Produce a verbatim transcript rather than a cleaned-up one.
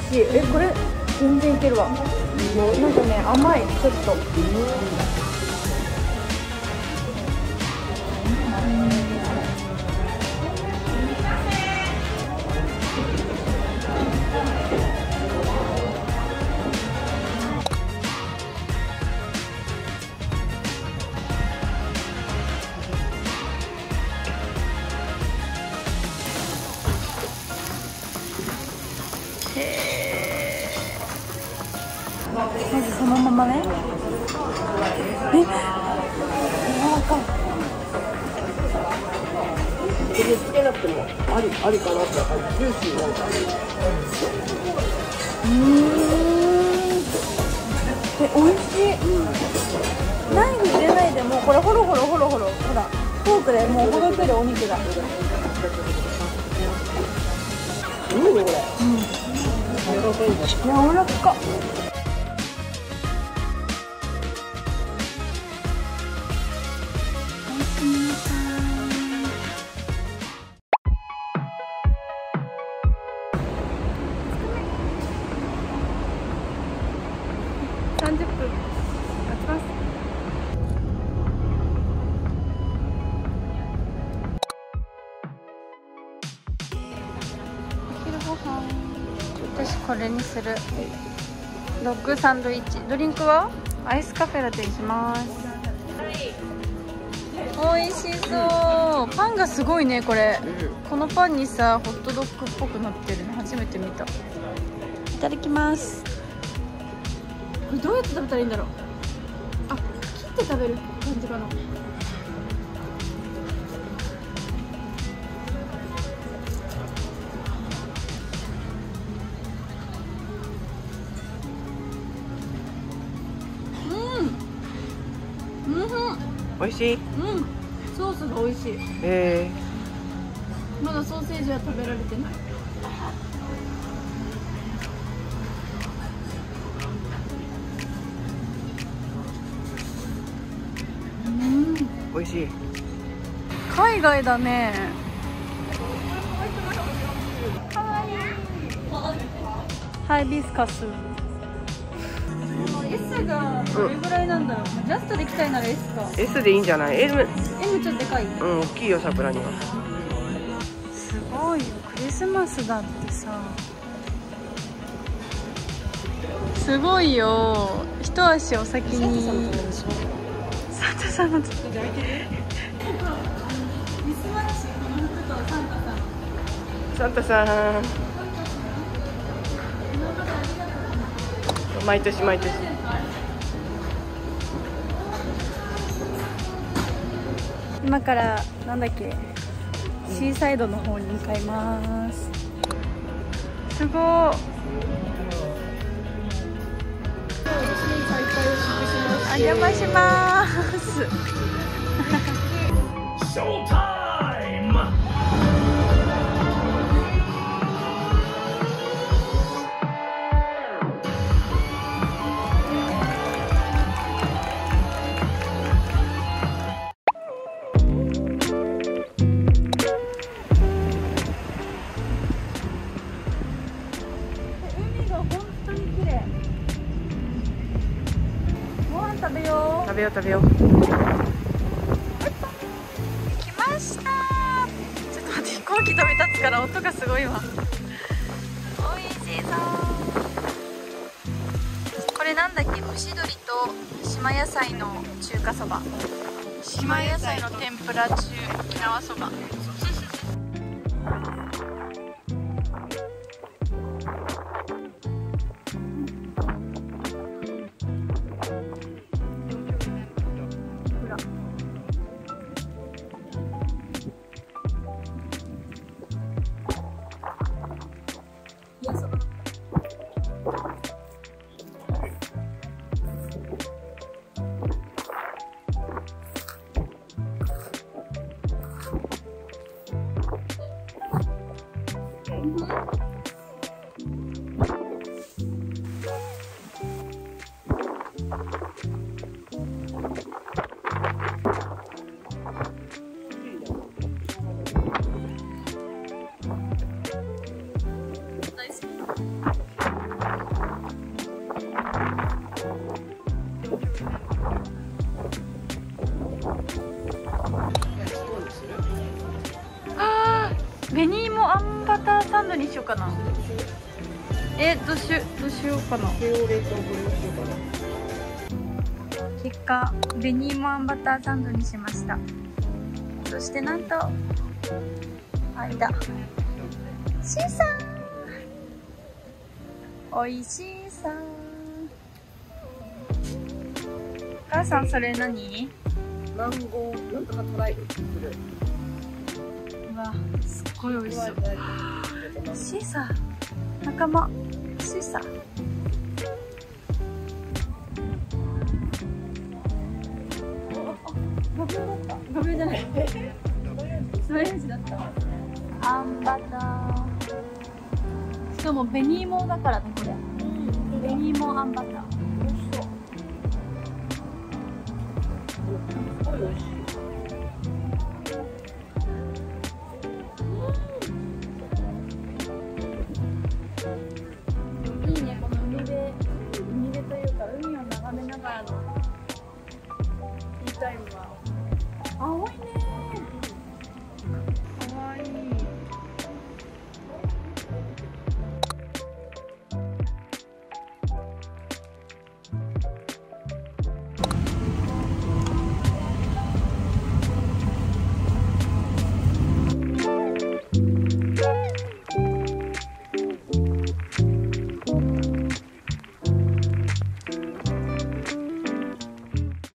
しい。え、これ全然いけるわ。なんかね、甘い、ちょっと。まずそのままね。え、柔らかい。 これつけなくてもありありかなって感じ。ジューシーなんか。 うーん。え、美味しい。うん、ナイフ入れないでもこれホロホロホロホロ、ほらフォークでもうほどけるお肉が。 うん、これ。うん。柔らかいんだ。 柔らか。さんじゅっぷん経ちます。お昼ご飯、私これにする。ドッグサンドイッチ。ドリンクはアイスカフェラテにします。美味しそう。パンがすごいね。これ、このパンにさホットドッグっぽくなってるの初めて見た。いただきます。これどうやって食べたらいいんだろう。あ、切って食べる感じかな。うん、うん、 美味しい。 うん、ソースが美味しい。 えー、まだソーセージは食べられてない。うん、 美味しい。 海外だね。ハイビスカス。S がどれぐらいなんだろう。ジャストで行きたいなら S か。 S でいいんじゃない？ M。 M ちょっとでかい。 うん、大きいよ桜には。 すごいよ、クリスマスだってさ。すごいよ、一足お先に。サンタさんのとこで開いてる。ミスマッチ、この服とサンタさん。 サンタさん。毎年毎年。 今からなんだっけ、シーサイドの方に向かいます。すごい。お邪魔します。ショータイム。海が本当に綺麗。ご飯食べよう。 食べよう食べよう。 来ました。ちょっと待って、飛行機飛び立つから音がすごいわ。おいしそう。これなんだっけ、蒸し鶏と島野菜の中華そば。島野菜の天ぷら中沖縄そば。大好き。 紅芋あんバターサンドにしようかな。え、どうしようどうしようかな。 塩冷凍ブルーしようかな。 結果紅芋あんバターサンドにしました。そしてなんとあいだシーさん、おいしいさん。お母さんそれ何？ マンゴーなんとかトライブする。 うわ、すっごい美味しそう。シーサー仲間シーサー。ガブだった。ガブじゃない。スマイルジだった。あんバター。しかも紅芋だからねこれ。紅芋あんバター。 美味しそう。すごい美味しい。